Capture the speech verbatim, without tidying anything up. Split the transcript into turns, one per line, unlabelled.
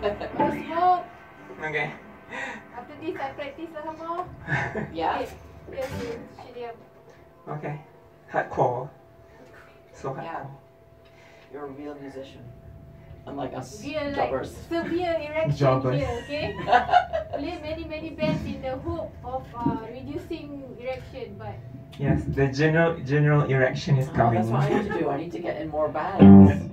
Wanna smoke?
Okay.
After this, I practice some more.
Yeah.
Yes, yes, yes. Shut up.
Okay. Hardcore. So
Yeah.
hardcore.
You're a real musician. Unlike us
Be a like
jobbers.
severe erection
Jobbers.
here, okay? Play many many bands in the hope of uh, reducing erection, but
Yes, the general general erection is
Oh,
coming.
that's what I need to do. I need to get in more bands.